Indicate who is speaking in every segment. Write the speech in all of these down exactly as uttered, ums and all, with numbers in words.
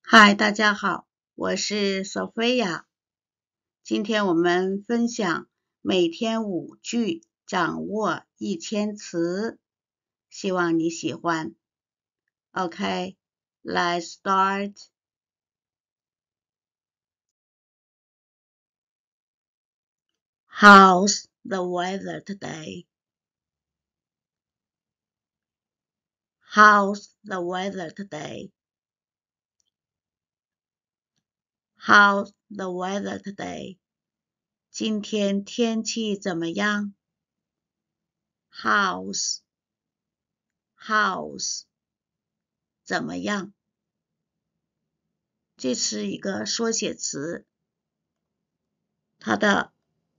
Speaker 1: 嗨，大家好，我是索菲亚。今天我们分享每天五句，掌握一千词，希望你喜欢。Okay, let's start. How's the weather today? How's the weather today? How's the weather today? 今天天气怎么样？ How's How's 怎么样？这是一个缩写词，它的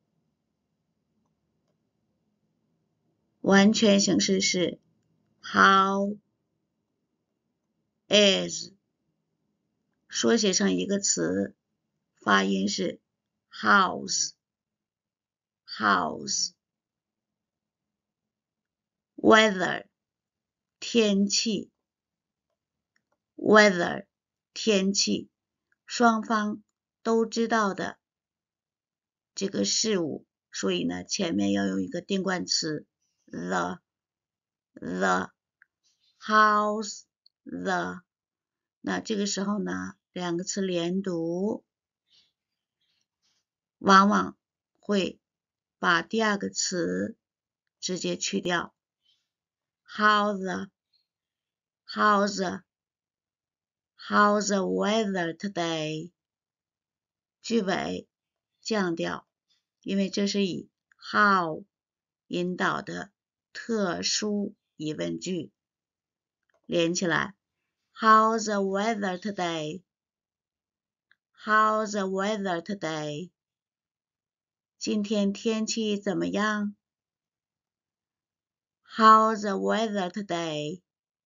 Speaker 1: 完全形式是 How is， 缩写成一个词，发音是 House House Weather 天气 Weather 天气，双方都知道的这个事物，所以呢前面要用一个定冠词 the the How's the， 那这个时候呢两个词连读，往往会把第二个词直接去掉。How the How's the How's the weather today？ 句尾降调，因为这是以 how 引导的特殊疑问句，连起来 How's the weather today? How's the weather today? 今天天气怎么样？ How's the weather today?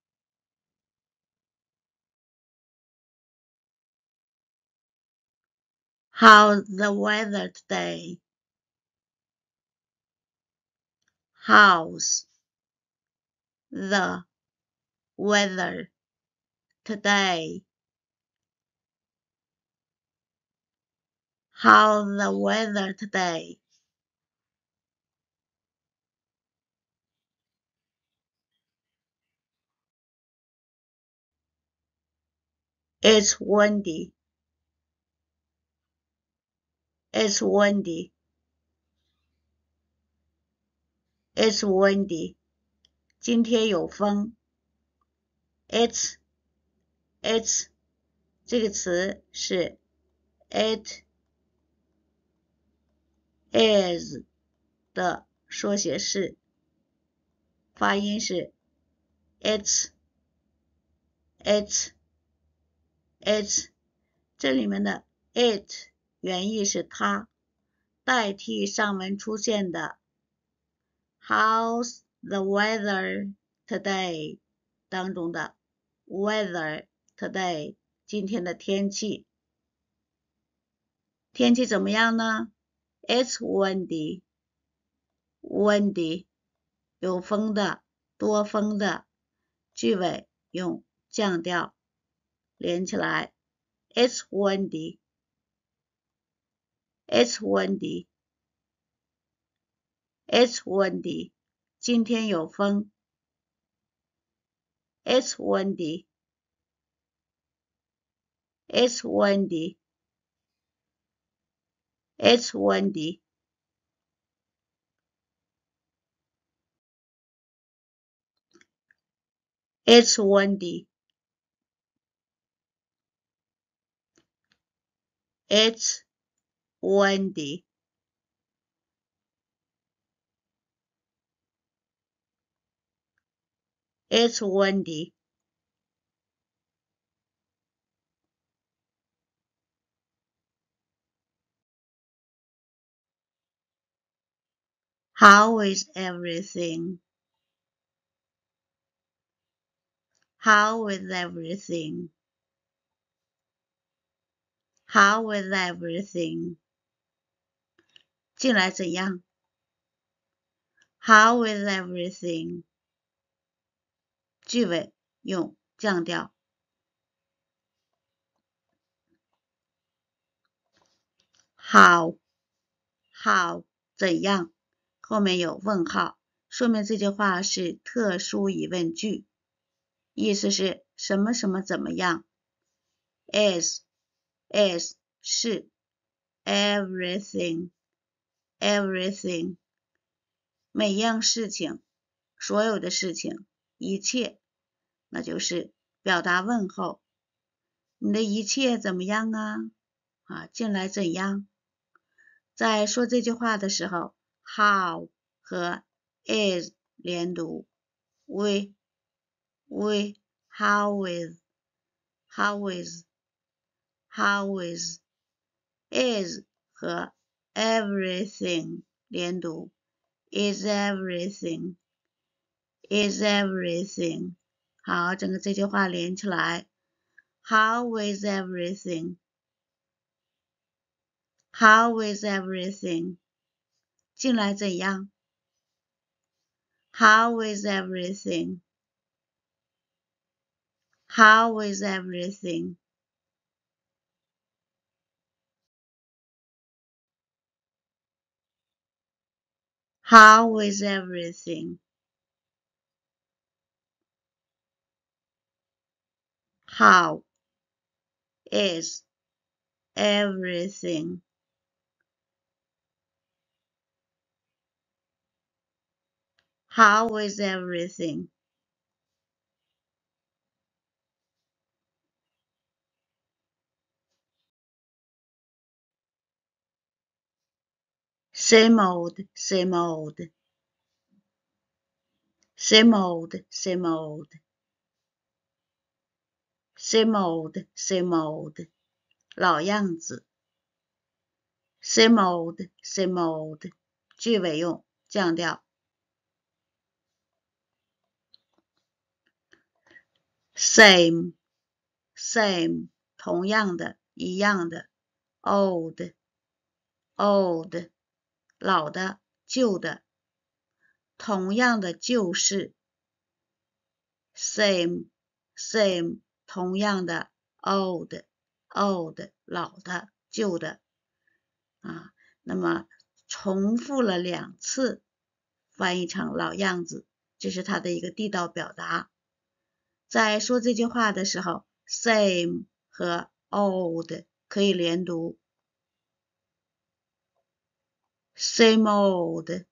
Speaker 1: How's the weather today? How's the weather today? How's the weather today? It's windy. It's windy. It's windy. 今天有风。It's It's 这个词是 It is 的缩写式，发音是 It's It's It's， 这里面的 It 原意是它，代替上文出现的 How's the weather today 当中的 weather today 今天的天气。天气怎么样呢？ It's windy windy 有风的，多风的，句尾用降调连起来 It's windy It's windy It's windy 今天有风 It's windy It's windy It's windy It's windy It's windy It's windy How is everything? How is everything? How is everything? 进来怎样？ How is everything? 句尾用降调。 how how 怎样，后面有问号，说明这句话是特殊疑问句，意思是什么什么怎么样。is is 是 everything everything 每样事情，所有的事情，一切，那就是表达问候。你的一切怎么样啊？啊，近来怎样？在说这句话的时候 ，how 和 is 连读 ，we we how is how is how is is 和 everything 连读 ，is everything is everything。好，整个这句话连起来 ，How is everything？ How is everything？ 近来怎样 ？How is everything？ How is everything？ How is everything? How is everything? How is everything? Same old, same old. Same old, same old. Same old, same old. 老样子。Same old, same old. 句尾用降调。Same, same. 同样的，一样的。Old, old. 老的，旧的。同样的旧事 ，same same 同样的 old old 老的旧的啊，那么重复了两次，翻译成老样子，这是它的一个地道表达。在说这句话的时候 ，same 和 old 可以连读 ，same old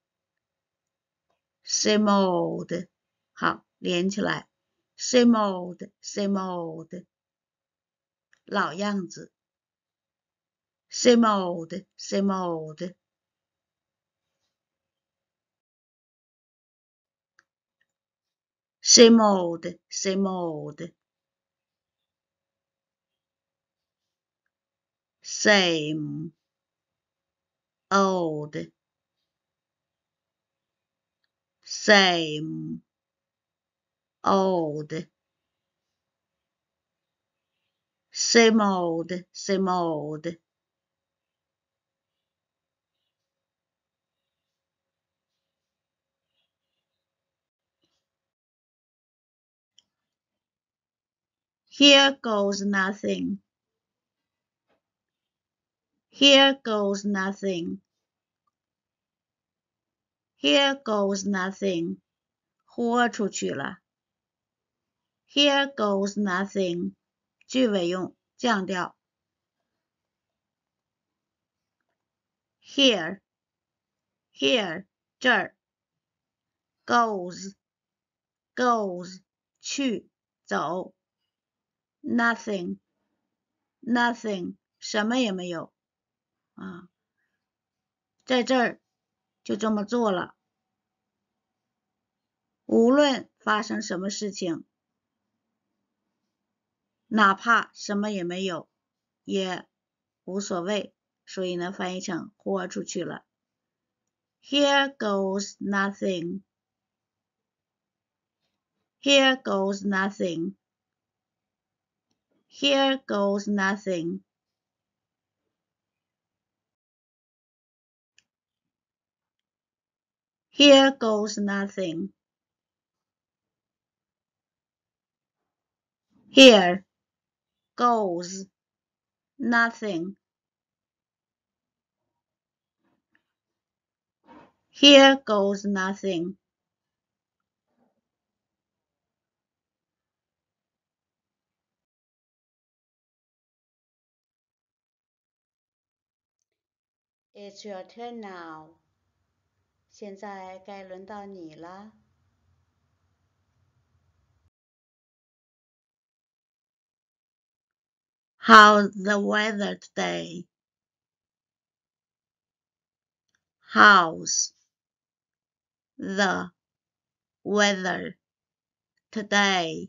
Speaker 1: same old。好，连起来 ，same old, same old， 老样子 ，same old, same old， same old, same old， same old, same old。Same old, same old. Here goes nothing. Here goes nothing. Here goes nothing. 豁出去了。Here goes nothing. 句尾用降调。Here, here 这儿。Goes, goes 去走。Nothing, nothing 什么也没有啊，在这儿就这么做了。无论发生什么事情，哪怕什么也没有，也无所谓。所以呢，翻译成豁出去了。Here goes nothing. Here goes nothing. Here goes nothing. Here goes nothing. Here goes nothing. Here goes nothing. It's your turn now. 现在该轮到你了。How's the weather today? How's the weather today?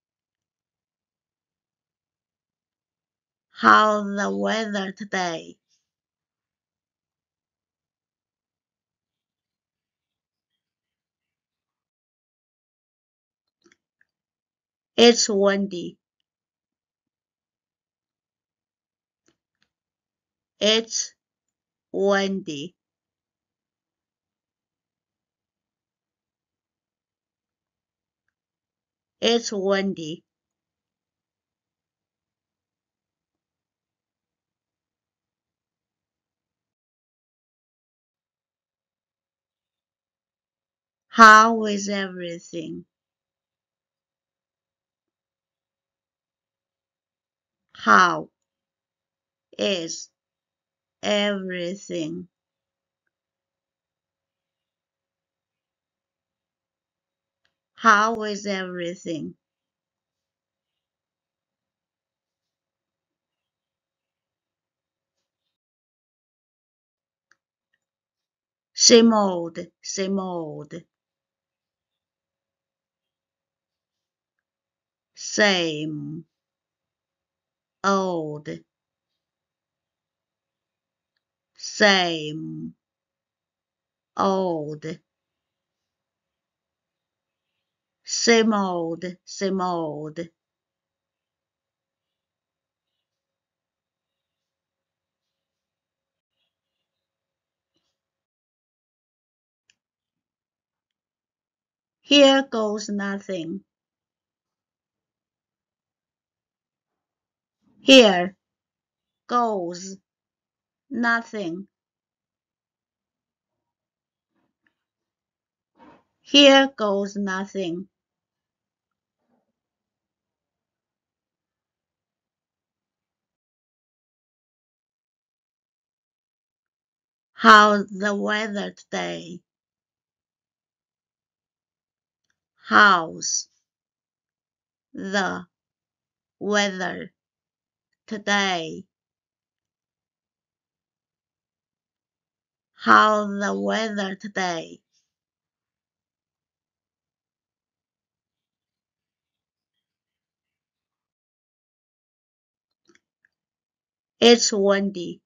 Speaker 1: How's the weather today? It's windy. It's windy. It's windy. How is everything? How is everything? How is everything? Same old, same old. Same old. Same old. Same old, same old. Here goes nothing. Here goes nothing. Here goes nothing. How's the weather today? How's the weather today? How's the weather today? It's windy.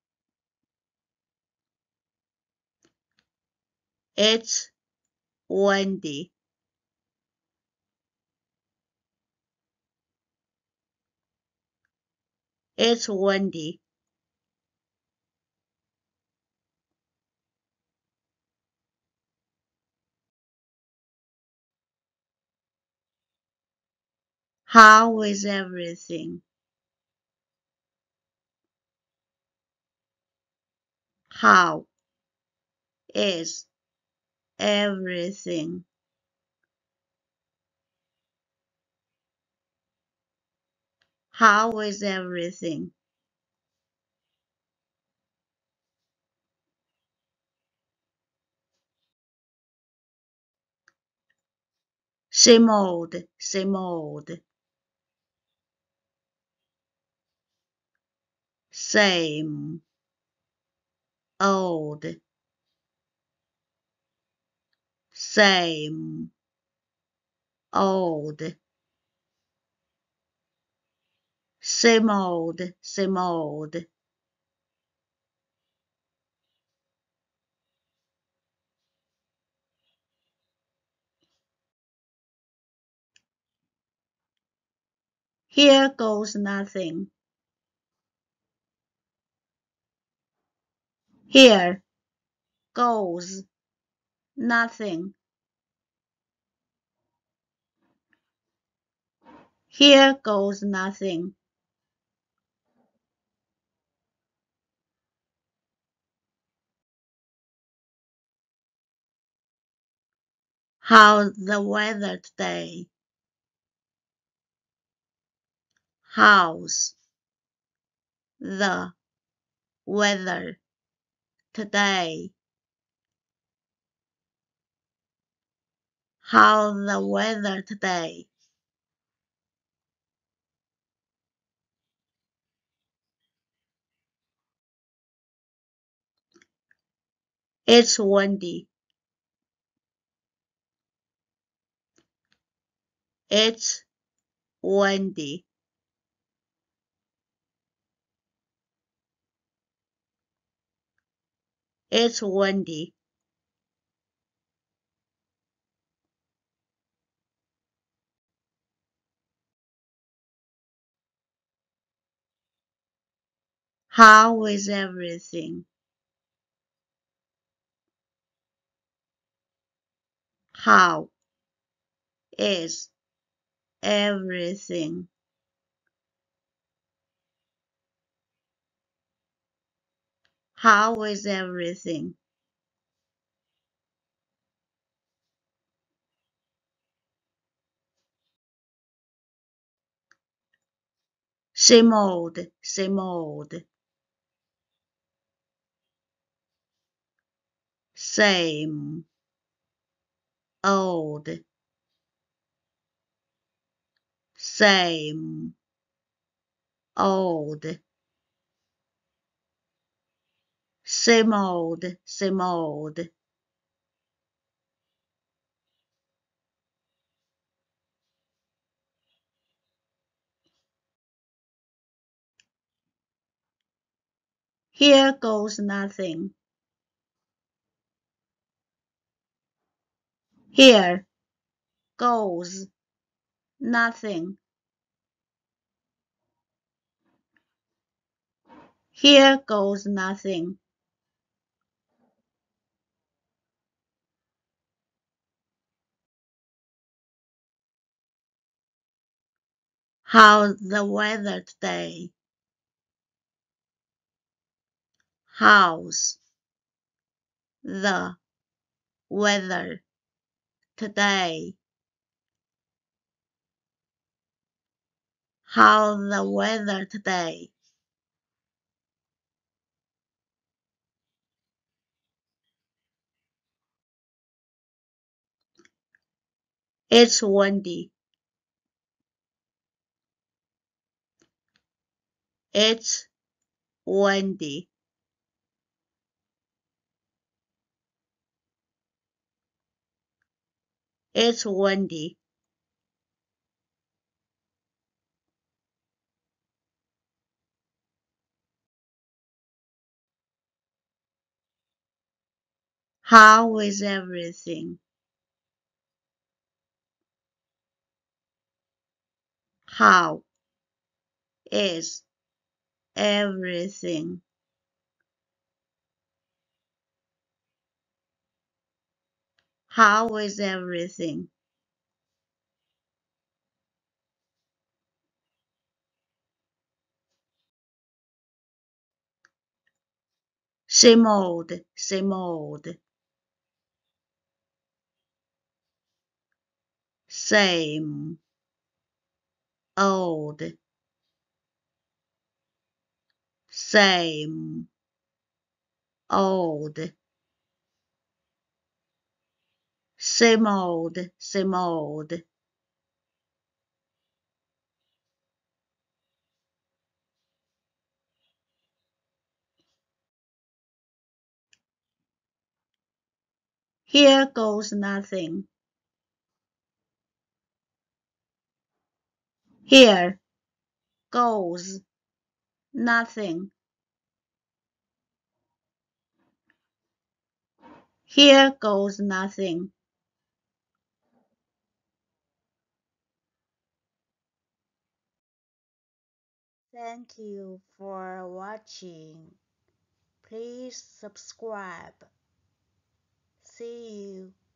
Speaker 1: It's windy. It's windy. How is everything? How is everything? How is everything? Same old, same old. Same old. Same old. Same old, same old. Here goes nothing. Here goes nothing. Here goes nothing. How's the weather today? How's the weather today? How's the weather today? It's windy. It's windy. It's windy. How is everything? How is everything? How is everything? Same old, same old. Same old. Same old. Same old, same old. Here goes nothing. Here goes nothing. Here goes nothing. How's the weather today? How's the weather today? How's the weather today? It's windy. It's windy. It's windy. How is everything? How is everything? How is everything? Same old, same old. Same old. Same old. Same old, same old. Here goes nothing. Here goes nothing. Here goes nothing. Thank you for watching. Please subscribe. See you.